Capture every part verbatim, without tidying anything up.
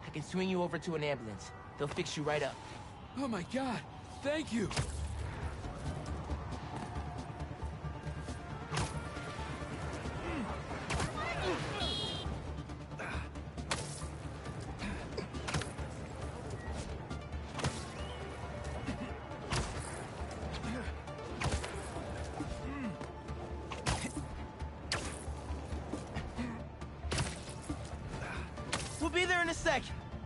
I can swing you over to an ambulance. They'll fix you right up. Oh my god, thank you! We'll be there in a sec.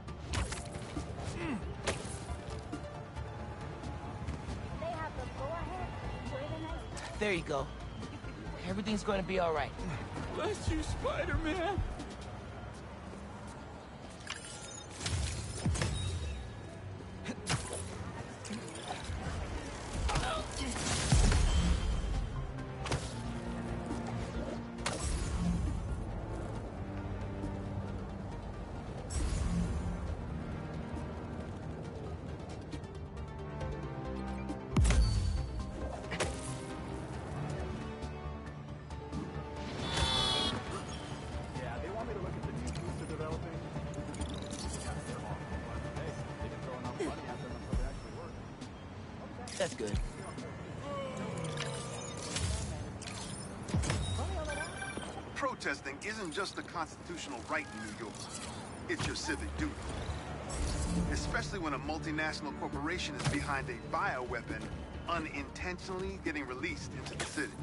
There you go. Everything's gonna be all right. Bless you, Spider-Man! That's good. Protesting isn't just a constitutional right in New York. It's your civic duty. Especially when a multinational corporation is behind a bioweapon unintentionally getting released into the city.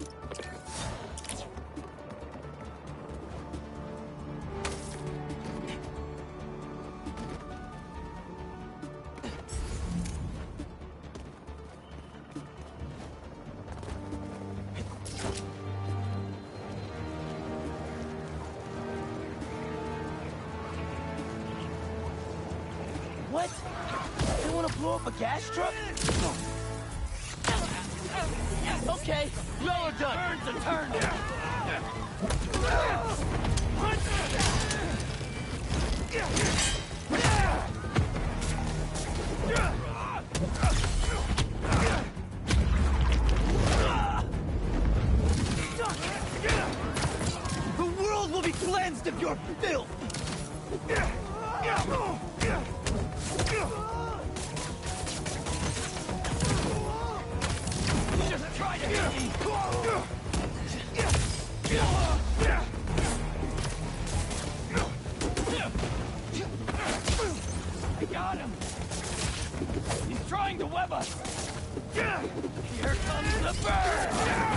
What? They want to blow up a gas truck? Okay, y'all are done. Turns and turns. The world will be cleansed of your filth. Just try to hit me! I got him! He's trying to web us! Here comes the bird!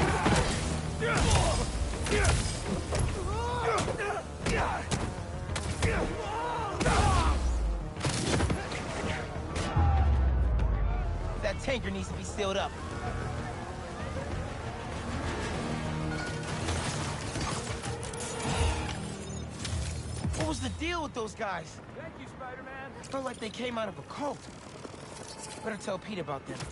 That tanker needs to be sealed up. What was the deal with those guys? Thank you, Spider-Man! Felt like they came out of a cult. Better tell Pete about them.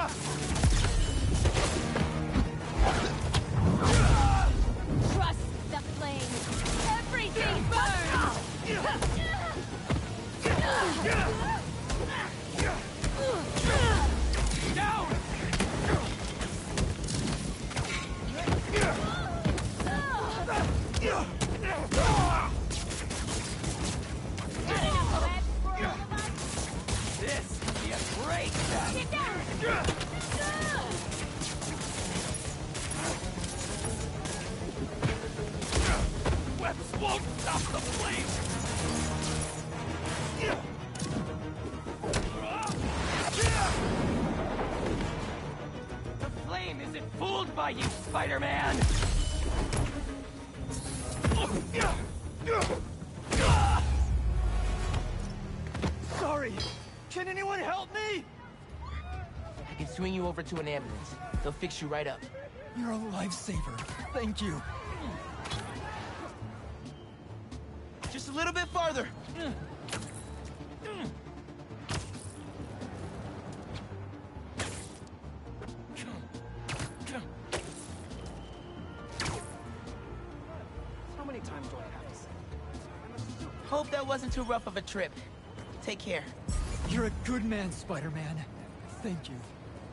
Trust the flame. Everything burns. Down! Not enough webs for all of us? This will be a great test! Get down! Webs won't stop the flame! The flame isn't fooled by you, Spider-Man! Sorry! Can anyone help me? I can swing you over to an ambulance. They'll fix you right up. You're a lifesaver. Thank you. Just a little bit farther. How many times do I have to say? Hope that wasn't too rough of a trip. Take care. You're a good man, Spider-Man. Thank you.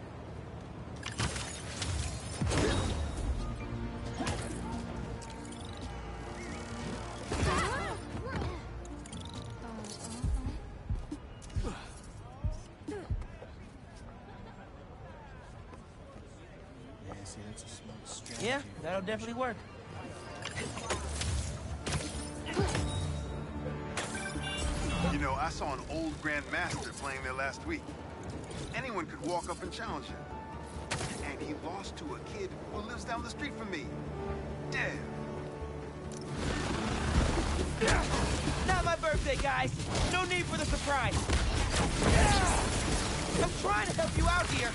Yeah, that'll definitely work. You know, I saw an old Grandmaster playing there last week. Anyone could walk up and challenge him. And he lost to a kid who lives down the street from me. Damn. Not my birthday, guys. No need for the surprise. I'm trying to help you out here.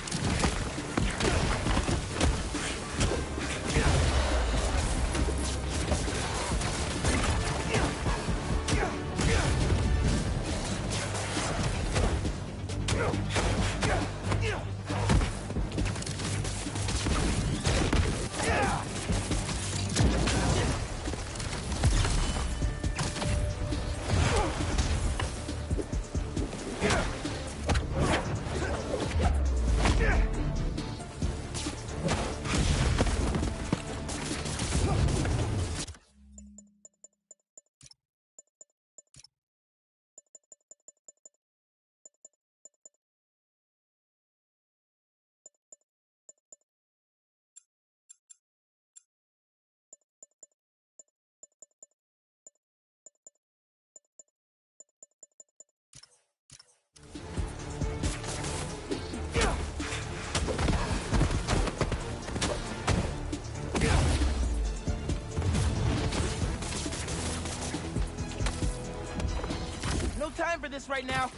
No time for this right now.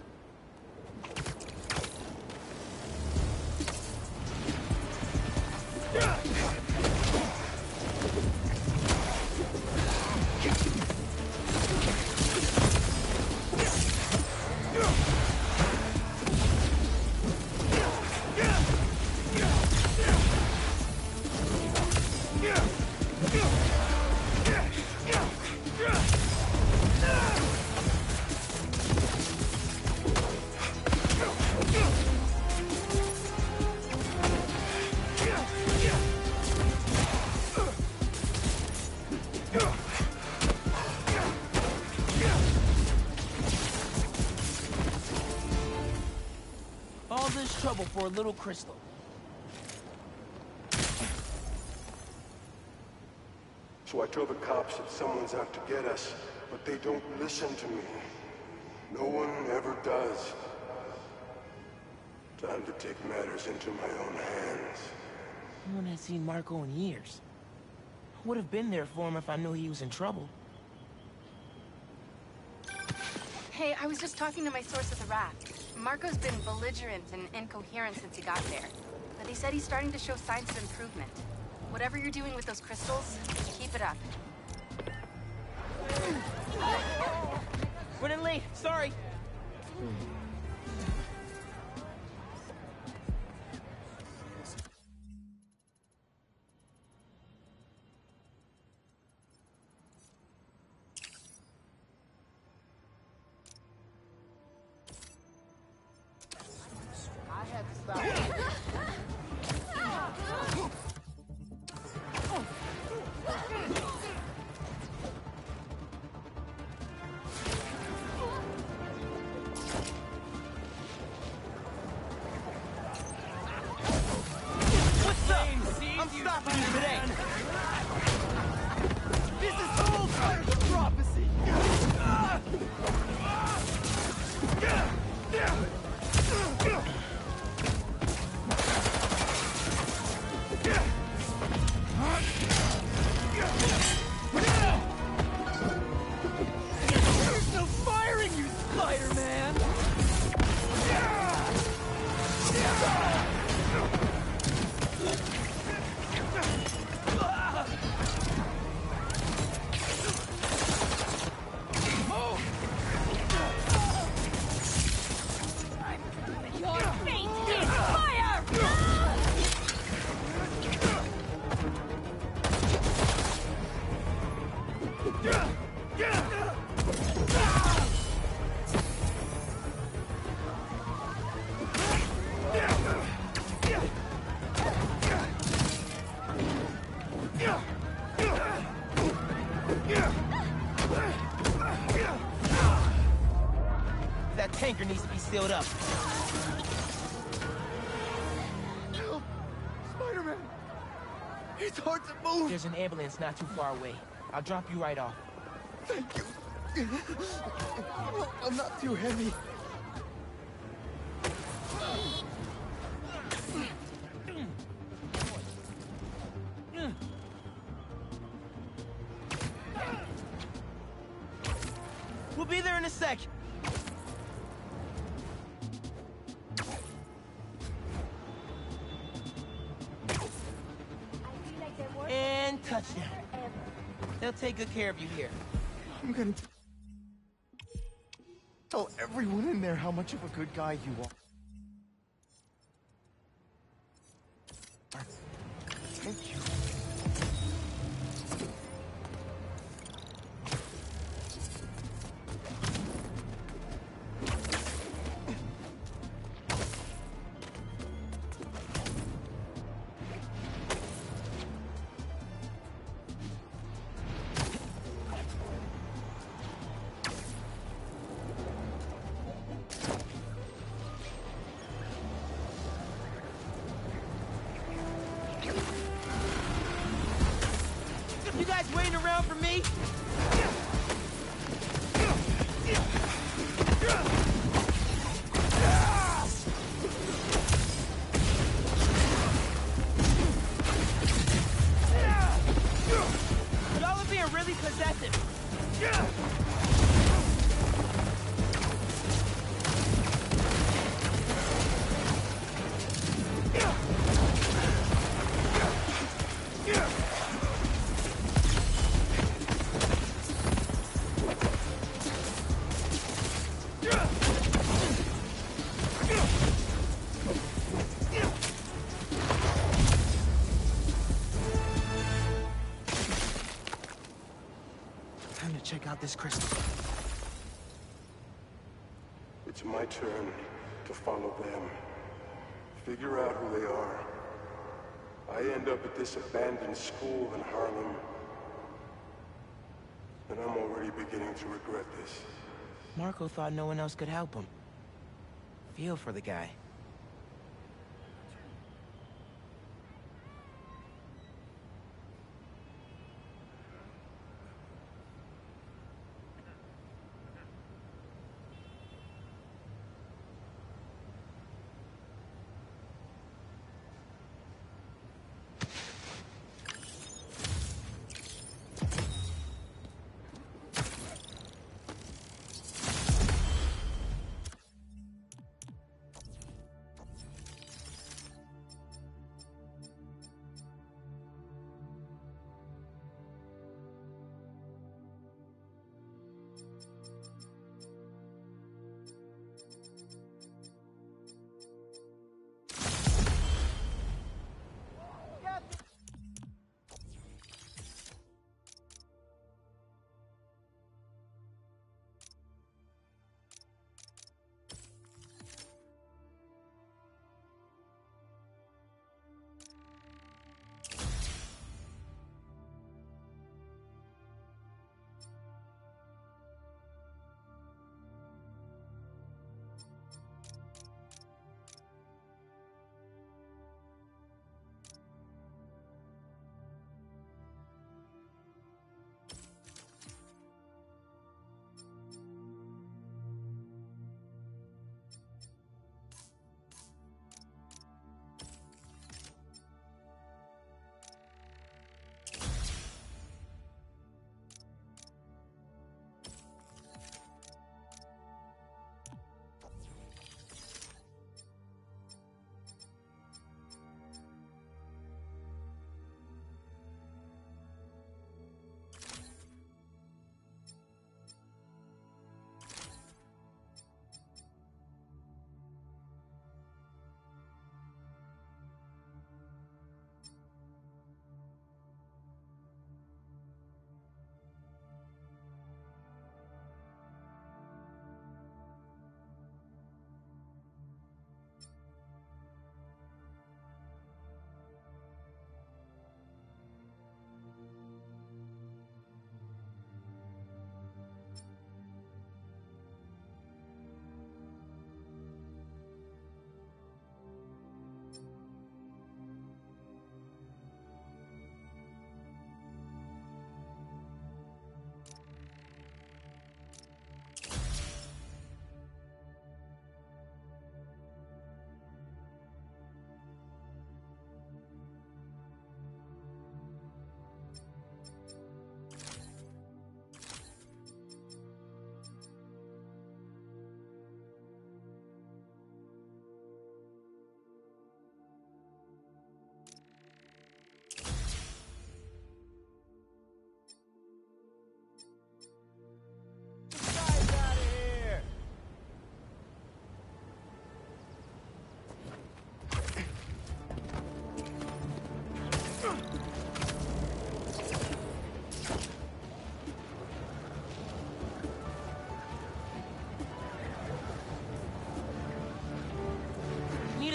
All this trouble for a little crystal. So I told the cops that someone's out to get us, but they don't listen to me. No one ever does. Time to take matters into my own hands. No one has seen Marco in years. I would have been there for him if I knew he was in trouble. Hey, I was just talking to my source at the raft. Marco's been belligerent and incoherent since he got there. But he said he's starting to show signs of improvement. Whatever you're doing with those crystals, keep it up. Running late, sorry. What's up? I'm stopping you today. This is the whole part of the prophecy! There's no firing, you Spider-Man! Your fate is fire! That tanker needs to be sealed up. Spider-Man! It's hard to move! There's an ambulance not too far away. I'll drop you right off. Thank you. I'm not too heavy. We'll be there in a sec. And touchdown. They'll take good care of you here. I'm gonna t tell everyone in there how much of a good guy you are. Thank you. You guys waiting around for me? Y'all are being really possessive. Time to check out this crystal. It's my turn to follow them. Figure out who they are. I end up at this abandoned school in Harlem. And I'm already beginning to regret this. Marco thought no one else could help him. Feel for the guy.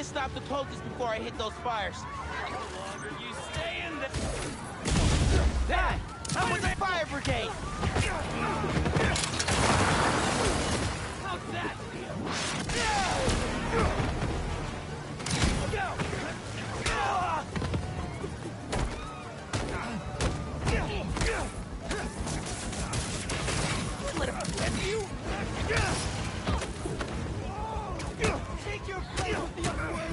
stop the cultists before I hit those fires. The longer you stay in there... That! I'm with the fire brigade! How's that feel? Let him grab you! Take your place with the other way!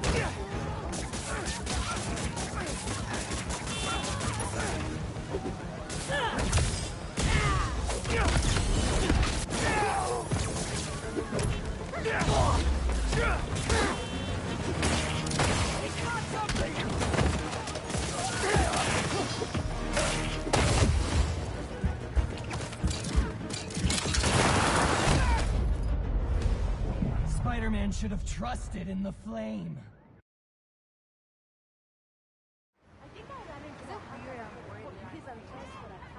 Spider-Man should have trusted in the flame. I think I ran into that weird um, because I'm close to that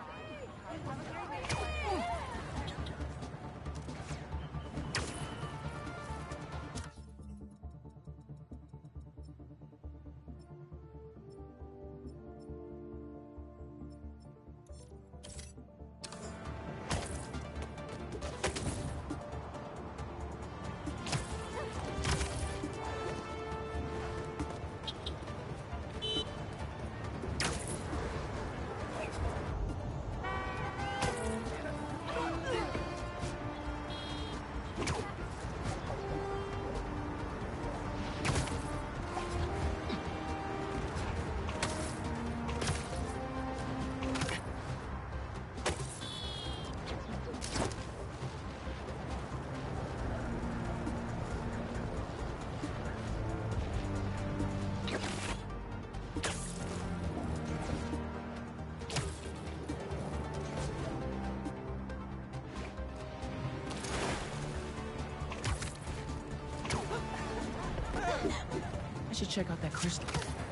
I should check out that crystal.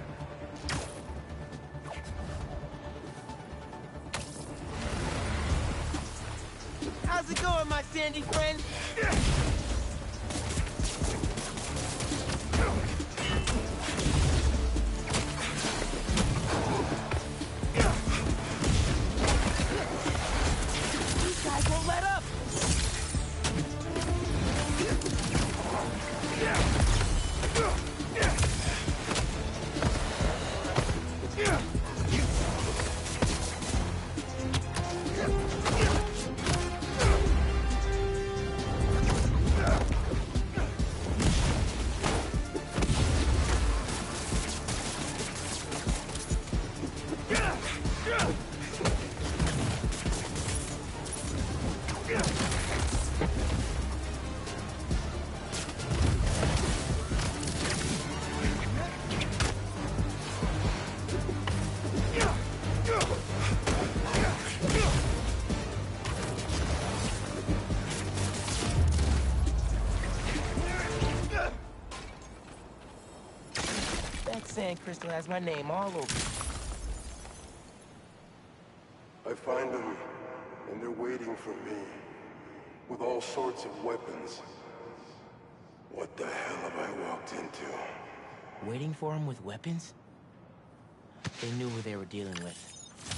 How's it going, my sandy friend? These guys won't let up! That sand crystal has my name all over it. I find them, and they're waiting for me, with all sorts of weapons. What the hell have I walked into? Waiting for him with weapons? They knew who they were dealing with.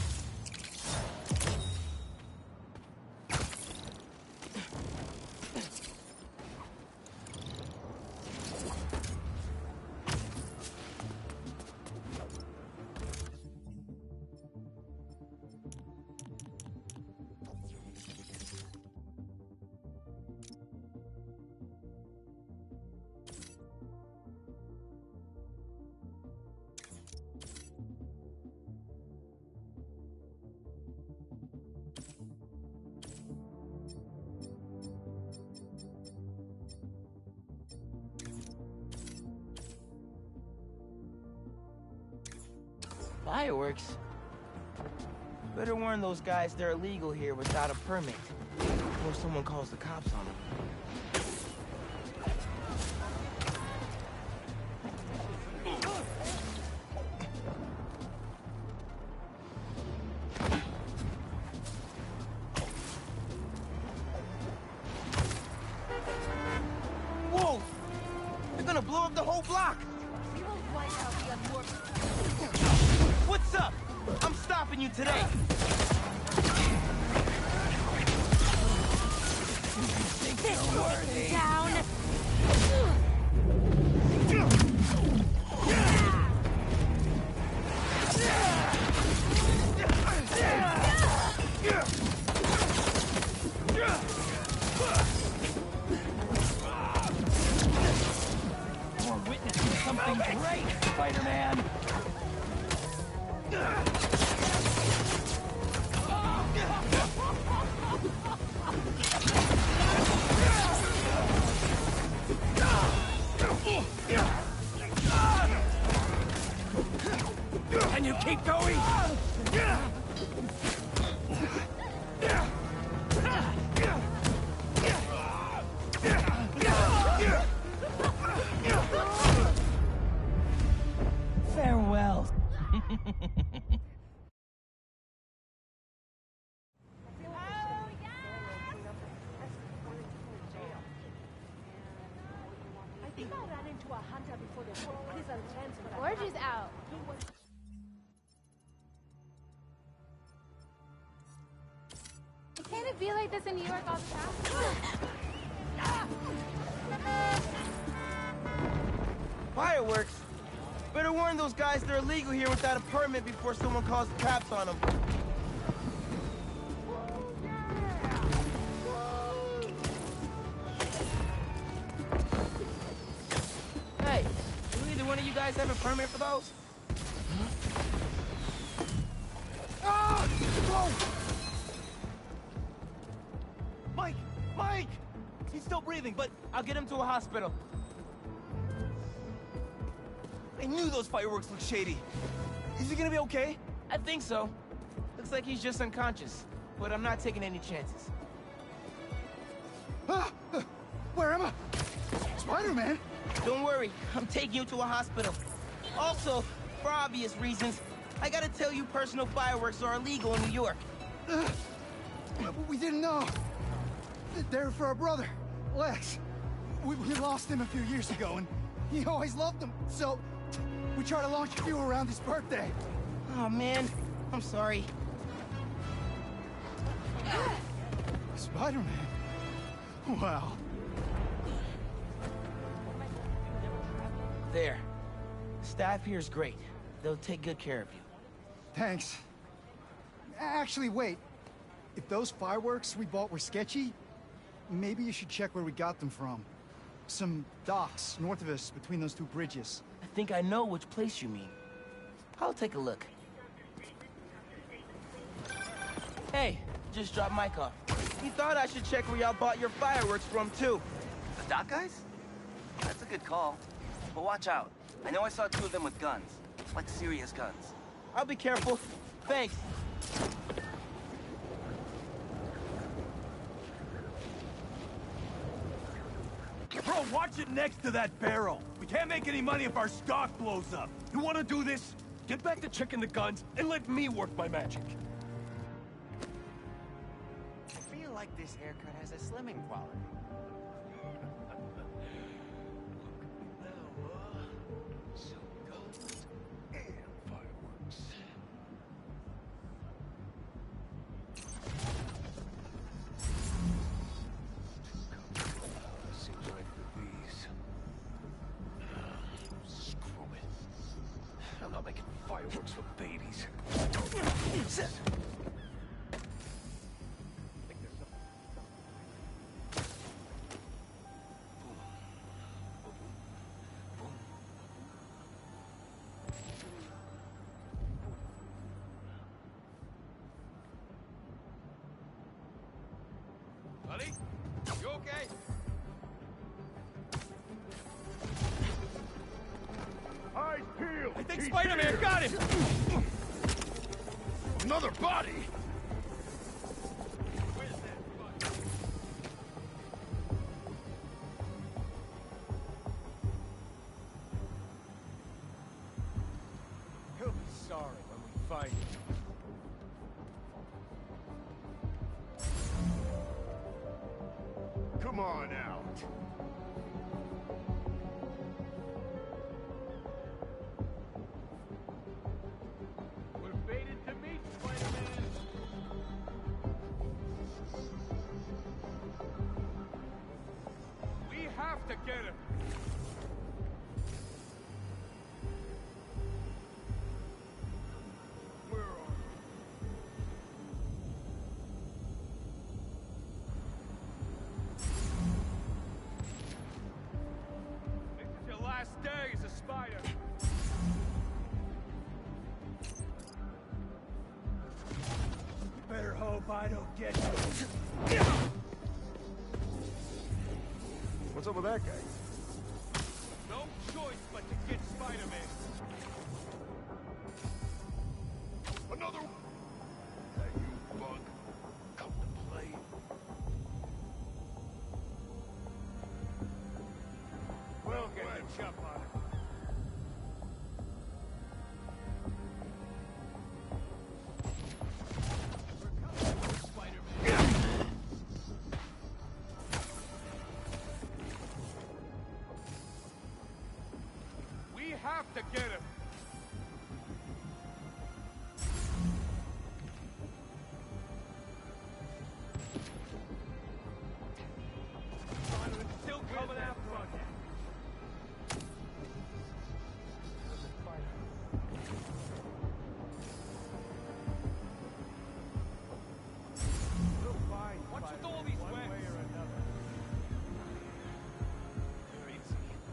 Fireworks? Better warn those guys they're illegal here without a permit, before someone calls the cops on them. Whoa! They're gonna gonna blow up the whole block! We will wipe out the unwarped. What's up? I'm stopping you today! This will take them down. We're witnessing something great, Spider-Man! Can you keep going? Farewell. I think I ran into a hunter before the prison transfer. Gorge is out. Can't it be like this in New York all the time? Fireworks? Better warn those guys they're illegal here without a permit before someone calls the cops on them. Hey, do either one of you guys have a permit for those? Ah! Whoa! Mike! Mike! He's still breathing, but I'll get him to a hospital. I knew those fireworks looked shady. Is he gonna be okay? I think so. Looks like he's just unconscious, but I'm not taking any chances. Ah! Uh, where am I? Spider-Man? Don't worry, I'm taking you to a hospital. Also, for obvious reasons, I gotta tell you personal fireworks are illegal in New York. Uh, we didn't know. They're for our brother, Lex. We, we lost him a few years ago, and he always loved them, so we tried to launch a few around his birthday. Oh, man. I'm sorry. Spider-Man? Wow. There. Staff here is great. They'll take good care of you. Thanks. Actually, wait. If those fireworks we bought were sketchy, maybe you should check where we got them from. Some docks north of us between those two bridges. I think I know which place you mean. I'll take a look. Hey, just dropped Mike off. He thought I should check where y'all bought your fireworks from, too. The dock guys? That's a good call. But watch out. I know I saw two of them with guns. Like serious guns. I'll be careful. Thanks. Bro, watch it next to that barrel. We can't make any money if our stock blows up. You want to do this? Get back to checking the guns and let me work my magic. I feel like this haircut has a slimming quality. I'm not making fireworks for babies. Buddy, you okay? Eyes peeled! I think Spider-Man got him! Another body! He'll be sorry when we find him. Come on out. get him. Where are you? This is your last day as a spider. Better hope I don't get you. What's up with that guy? No choice but to get Spider-Man. Another... Hey, you bug. Come to play. We'll get the chop on it. We have to get him. Spider-Man's still coming after us. We'll find What's with all these one way or another. You're easy.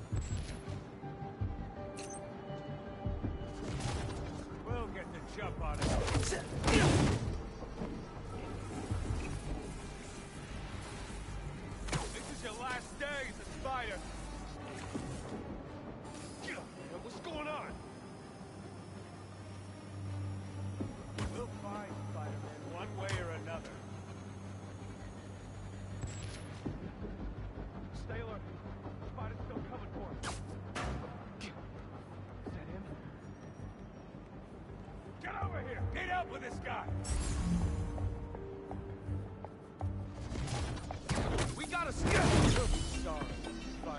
We'll get the jump on it. This is your last day as a spider. What's going on? We'll find Spider-Man one way or another. Staler, Spider's still coming for us. Is that him? Get over here! Get up with this guy! We gotta skip! Sorry, Spike.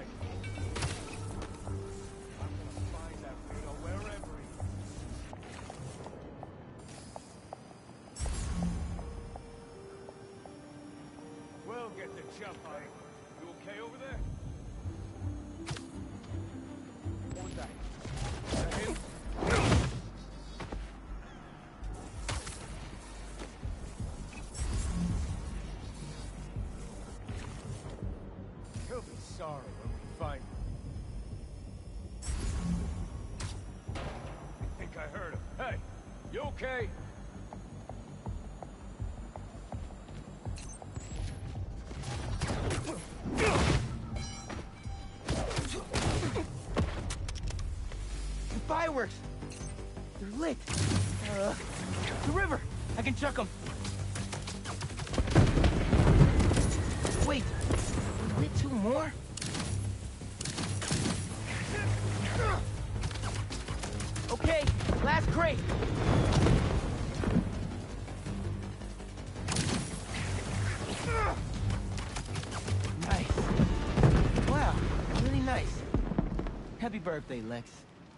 I'm gonna find that weirdo wherever he is. We'll get the jump on it. You okay over there? What was that? Is that him? He'll be sorry when we find him. I think I heard him. Hey, you okay? The fireworks! They're lit! Uh, the river! I can chuck them! Wait! We lit two more? Okay, last crate! Nice. Wow, really nice. Happy birthday, Lex.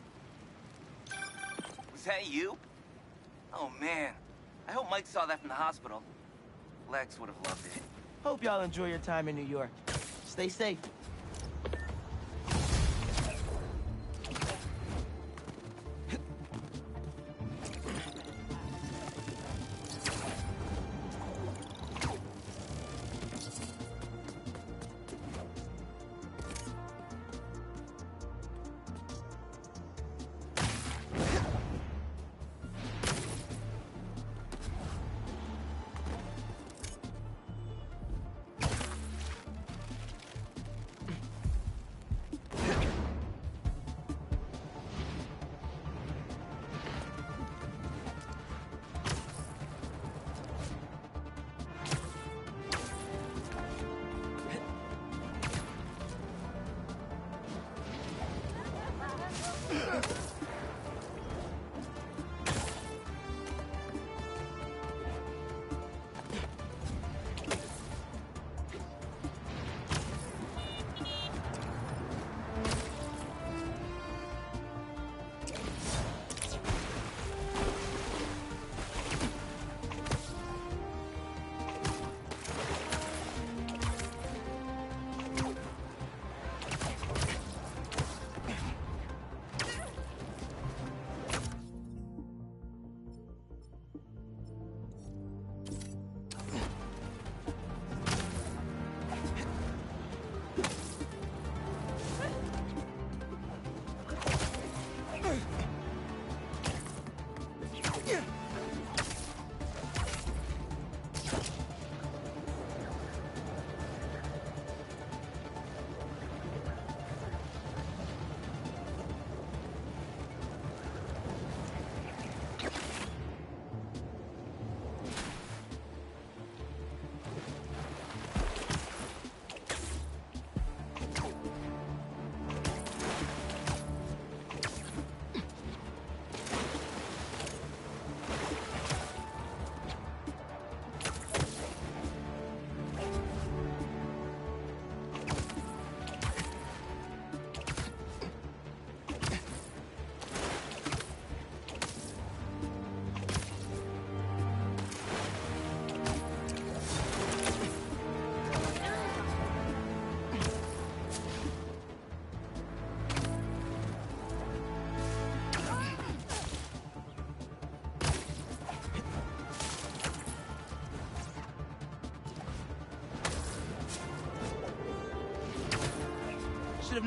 Was that you? Oh, man. I hope Mike saw that from the hospital. Lex would have loved it. Hope y'all enjoy your time in New York. Stay safe.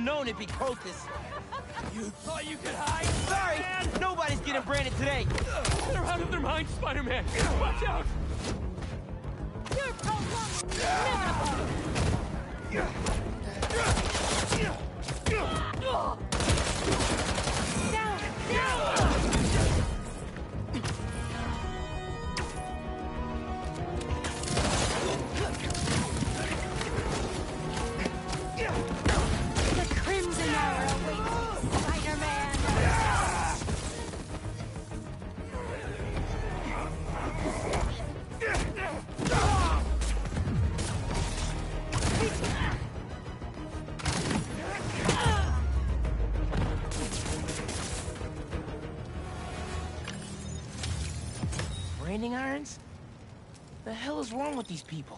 known it'd be Crotus. You thought you could hide? Sorry, Man! nobody's getting branded today. They're out of their minds, Spider-Man. Watch out! You're prolonging the inevitable! Down! Down! The Crimson Hour awaits, Spider-Man! Branding irons? The hell is wrong with these people?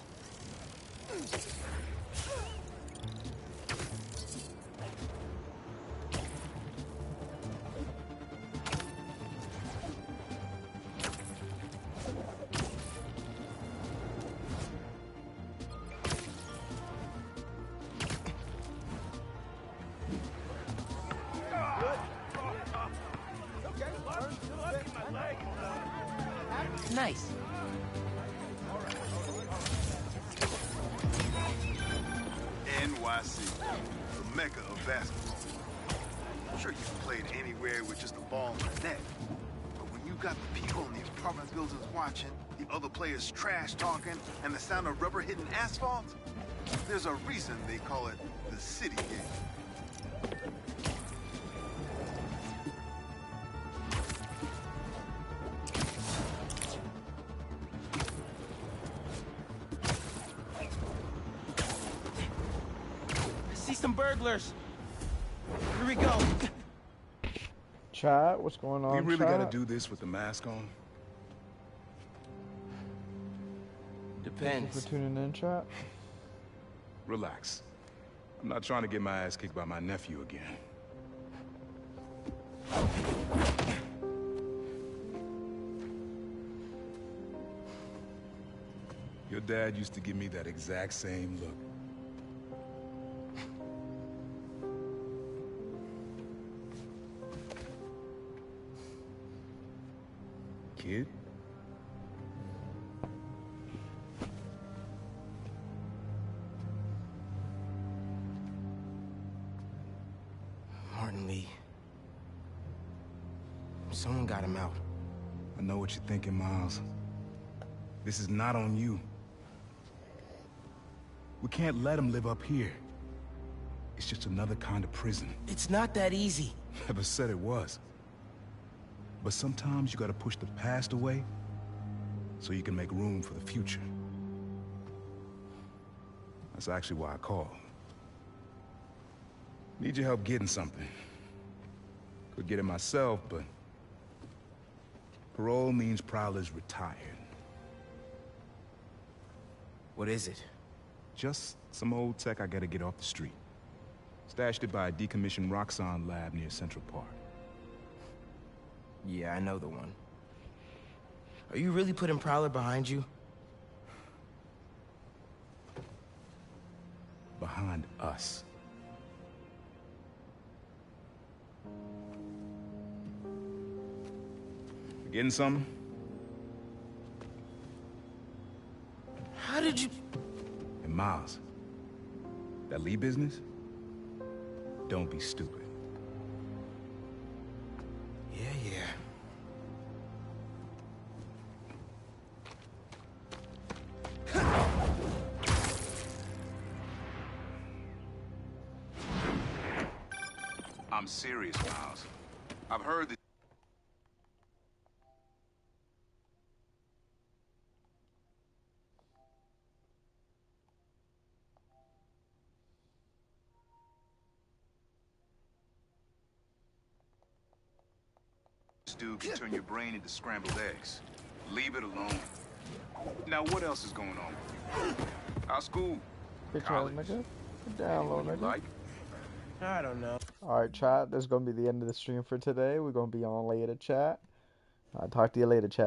Nice. N Y C, the mecca of basketball. I'm sure you can play it anywhere with just a ball and a net. But when you got the people in the apartment buildings watching, the other players trash talking, and the sound of rubber hitting asphalt, there's a reason they call it the city game. Some burglars. Here we go. Chat, what's going on? We really chat? gotta do this with the mask on? Thank Depends. you for tuning in, chat. Relax. I'm not trying to get my ass kicked by my nephew again. Your dad used to give me that exact same look. Kid? Martin Lee. Someone got him out. I know what you're thinking, Miles. This is not on you. We can't let him live up here. It's just another kind of prison. It's not that easy. Never said it was. But sometimes you gotta push the past away so you can make room for the future. That's actually why I called. Need your help getting something. Could get it myself, but parole means Prowler's retired. What is it? Just some old tech I gotta get off the street. Stashed it by a decommissioned Roxxon lab near Central Park. Yeah, I know the one. Are you really putting Prowler behind you? Behind us. Getting something? How did you... And Miles, that Lee business? Don't be stupid. Yeah, yeah. I'm serious, Miles. I've heard that. This dude can turn your brain into scrambled eggs. Leave it alone. Now, what else is going on with you? How's school? Bitch ass College? nigga. Download, Anyone you nigga. like? I don't know. Alright, chat. This is gonna be the end of the stream for today. We're gonna be on later, chat. I'll talk to you later, chat.